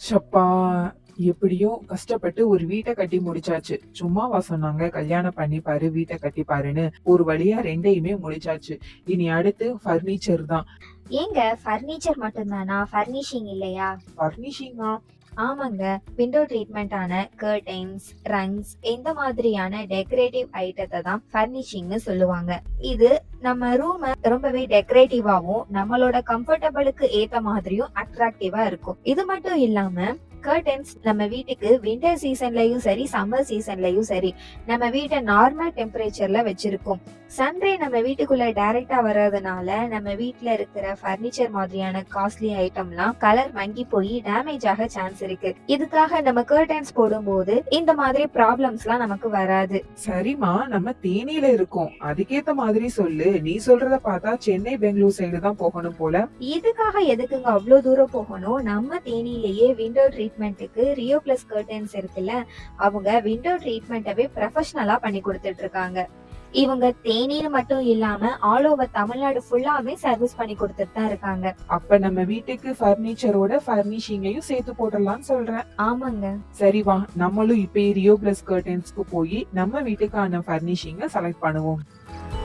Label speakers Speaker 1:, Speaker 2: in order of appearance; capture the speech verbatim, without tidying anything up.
Speaker 1: ஷப்பா! எப்படியோ கஷ்டப்பட்டு ஒரு வீட்ட கட்டி முடிச்சாச்சு. சும்மாவா சொன்னாங்க கல்யாணம் பண்ணி பாரு, வீட்ட கட்டி பாருன்னு. ஒரு வழியா ரெண்டையுமே முடிச்சாச்சு. இனி அடுத்து ஃபர்னிச்சர் தான்.
Speaker 2: ஏங்க ஃபர்னிச்சர் மட்டும்தானா, ஃபர்னிஷிங் இல்லையா?
Speaker 1: ஃபர்னிஷிங்கா?
Speaker 2: ஆமாங்க. விண்டோ ட்ரீட்மெண்டான கர்டைன்ஸ், ரங்ஸ் இந்த மாதிரியான டெக்கரேட்டிவ் ஐட்டத்தை தான் ஃபர்னிஷிங்னு சொல்லுவாங்க. இது நம்ம ரூமை ரொம்பவே டெக்கரேட்டிவாவும் நம்மளோட கம்ஃபர்டபிளுக்கு ஏத்த மாதிரியும் அட்ராக்டிவா இருக்கும். இது மட்டும் இல்லாம கர்டன்ஸ் நம்ம வீட்டுக்கு விண்டர் சீசன்லயும் சரி சம்மர் சீசன்லயும் சரி நம்ம வீட்டை நார்மல் டெம்பரேச்சர்ல வச்சிருக்கோம். சன்ரே நம்ம வீட்டுக்குள்ள டைரக்டா வர்றதுனால நம்ம வீட்டுல இருக்கிற ஃபர்னிச்சர் மாதிரியான காஸ்ட்லி ஐட்டம்லாம் கலர் மங்கி போய் டேமேஜ் ஆக சான்ஸ் இருக்கு. இதுக்காக நம்ம கர்டன்ஸ் போடும்போது இந்த மாதிரி ப்ராப்ளம்ஸ் எல்லாம் நமக்கு வராது.
Speaker 1: சரிமா, நம்ம தேனியில இருக்கோம், அதுக்கேத்த மாதிரி சொல்லு. நீ சொல்றத பார்த்தா சென்னை பெங்களூர் சைடு தான் போகணும் போல.
Speaker 2: இதுக்காக எதுக்குங்க அவ்வளவு தூரம் போகணும்? நம்ம தேனியிலேயே விண்டோ ட்ரீட்மெண்ட்டுக்கு ரியோ பிளஸ் கர்டன்ஸ் இருக்குல்ல, அவங்க விண்டோ ட்ரீட்மெண்ட்டவே ப்ரொஃபஷனலா பண்ணி கொடுத்துட்டு இருக்காங்க. இவங்க தேனின்னு மட்டும் இல்லாம ஆல் ஓவர் தமிழ்நாடு ஃபுல்லாவே சர்வீஸ் பண்ணி கொடுத்துட்டு தான் இருக்காங்க.
Speaker 1: அப்ப நம்ம வீட்டுக்கு ஃபர்னிச்சரோட ஃபர்னிஷிங்கையும் சேர்த்து போடலாம்னு சொல்றேன்.
Speaker 2: ஆமாங்க.
Speaker 1: சரி வா, நம்மளும் இப்ப ரியோ பிளஸ் கர்டன்ஸ்க்கு போய் நம்ம வீட்டுக்கான ஃபர்னிஷிங்கை செலக்ட் பண்ணுவோம்.